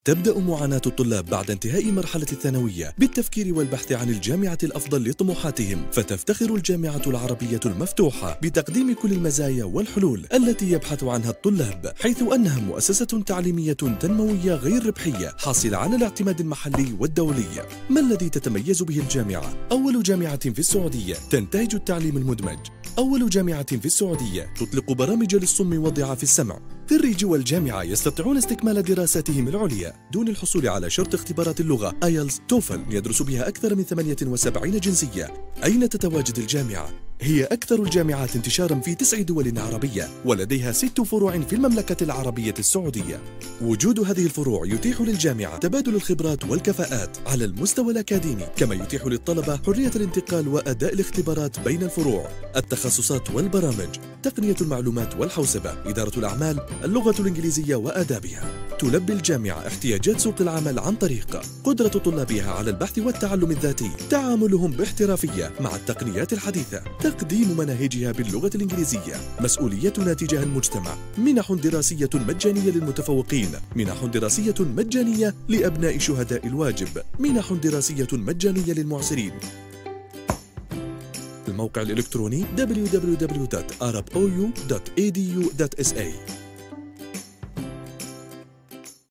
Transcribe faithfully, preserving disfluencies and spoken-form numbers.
تبدأ معاناة الطلاب بعد انتهاء مرحلة الثانوية بالتفكير والبحث عن الجامعة الأفضل لطموحاتهم، فتفتخر الجامعة العربية المفتوحة بتقديم كل المزايا والحلول التي يبحث عنها الطلاب، حيث أنها مؤسسة تعليمية تنموية غير ربحية حاصلة على الاعتماد المحلي والدولي. ما الذي تتميز به الجامعة؟ أول جامعة في السعودية تنتهج التعليم المدمج. أول جامعة في السعودية تطلق برامج للصم والضعاف السمع. خريجو الجامعة يستطيعون استكمال دراساتهم العليا دون الحصول على شرط اختبارات اللغة آيلتس توفل يدرس بها أكثر من ثمانية وسبعين جنسية. أين تتواجد الجامعة؟ هي أكثر الجامعات انتشارا في تسع دول عربية، ولديها ست فروع في المملكة العربية السعودية. وجود هذه الفروع يتيح للجامعة تبادل الخبرات والكفاءات على المستوى الأكاديمي، كما يتيح للطلبة حرية الانتقال وأداء الاختبارات بين الفروع. التخصصات والبرامج: تقنية المعلومات والحوسبة، إدارة الأعمال، اللغة الإنجليزية وآدابها. تلبي الجامعة احتياجات سوق العمل عن طريق قدرة طلابها على البحث والتعلم الذاتي، تعاملهم باحترافية مع التقنيات الحديثة، تقديم مناهجها باللغة الإنجليزية، مسؤوليتنا تجاه المجتمع، منح دراسية مجانية للمتفوقين، منح دراسية مجانية لأبناء شهداء الواجب، منح دراسية مجانية للمعسرين. الموقع الإلكتروني دبليو دبليو دبليو دوت arab o u دوت e d u دوت s a.